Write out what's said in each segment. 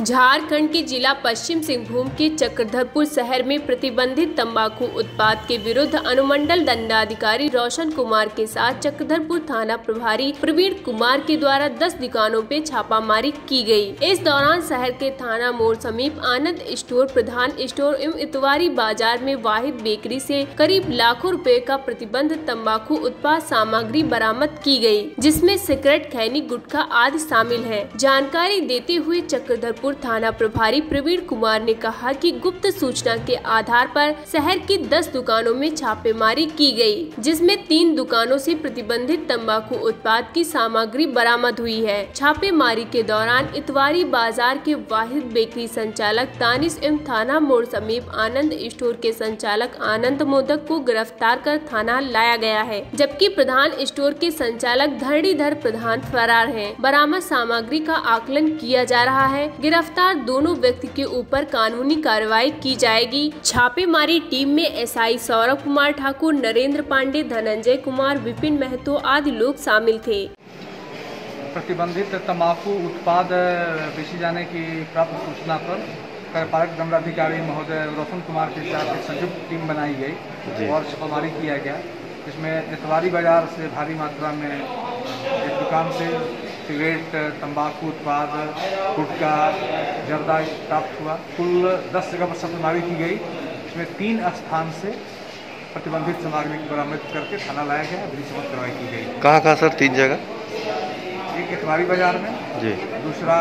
झारखंड के जिला पश्चिम सिंहभूम के चक्रधरपुर शहर में प्रतिबंधित तंबाकू उत्पाद के विरुद्ध अनुमंडल दंडाधिकारी रोशन कुमार के साथ चक्रधरपुर थाना प्रभारी प्रवीण कुमार के द्वारा 10 दुकानों पे छापामारी की गई। इस दौरान शहर के थाना मोड़ समीप आनंद स्टोर, प्रधान स्टोर एवं इतवारी बाजार में वाहिद बेकरी से करीब लाखों रुपए का प्रतिबंधित तंबाकू उत्पाद सामग्री बरामद की गई, जिसमें सिगरेट, खैनी, गुटखा आदि शामिल है। जानकारी देते हुए चक्रधरपुर थाना प्रभारी प्रवीण कुमार ने कहा कि गुप्त सूचना के आधार पर शहर की 10 दुकानों में छापेमारी की गई, जिसमें 3 दुकानों से प्रतिबंधित तंबाकू उत्पाद की सामग्री बरामद हुई है। छापेमारी के दौरान इतवारी बाजार के वाहिद बेकरी संचालक तानिश एवं थाना मोड़ समीप आनंद स्टोर के संचालक आनंद मोदक को गिरफ्तार कर थाना लाया गया है, जबकि प्रधान स्टोर के संचालक धरणीधर प्रधान फरार हैं। बरामद सामग्री का आकलन किया जा रहा है। गिरफ्तार दोनों व्यक्ति के ऊपर कानूनी कार्रवाई की जाएगी। छापेमारी टीम में एसआई सौरभ कुमार ठाकुर, नरेंद्र पांडे, धनंजय कुमार, विपिन महतो आदि लोग शामिल थे। प्रतिबंधित तंबाकू उत्पाद बेचे जाने की प्राप्त सूचना पर कार्यपालक दंडाधिकारी महोदय रोशन कुमार के साथ एक संयुक्त टीम बनाई गई और छापामारी किया गया। इसमें इतवारी बाजार से भारी मात्रा में एक दुकान से सिगरेट, तंबाकू उत्पाद, गुटखा, जर्दा प्राप्त हुआ। कुल 10 जगह पर छापेमारी की गई। इसमें 3 स्थान से प्रतिबंधित सामग्री को बरामद करके थाना लाया गया, विधिसम्मत कार्रवाई की गई। कहाँ सर 3 जगह? एक इतवारी बाजार में जी, दूसरा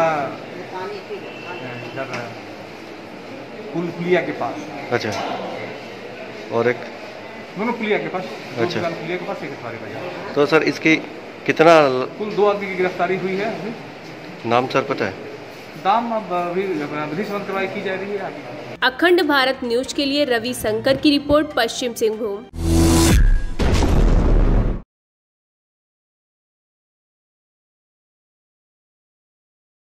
पुल पुलिया के पास। अच्छा। और एक दोनों पुलिया के पास। अच्छा। पुलिया के पास, एक इतवारी बाजार। तो सर इसकी कितना? कुल 2 आदमी की गिरफ्तारी हुई है। अभी नाम सर पता है? नाम अब विधिसम्मत कार्रवाई की जा रही है। अखंड भारत न्यूज के लिए रवि शंकर की रिपोर्ट, पश्चिम सिंहभूम।